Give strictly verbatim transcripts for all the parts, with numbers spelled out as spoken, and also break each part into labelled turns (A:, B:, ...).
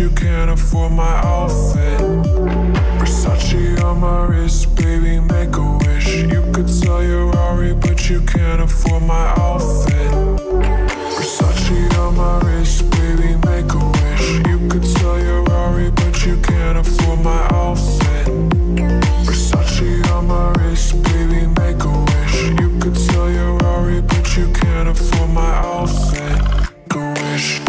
A: you can't afford my outfit. Versace on my wrist, baby, make a wish. You could sell your Rari, but you can't afford my outfit. Versace on my wrist, baby, make a wish. You could sell your Rari, but you can't afford my outfit. Versace on my wrist, baby, make a wish. You could sell your Rari, but you can't afford my outfit. Make a wish.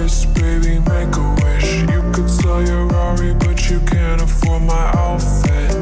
A: Baby, make a wish. You could sell your Rari, but you can't afford my outfit.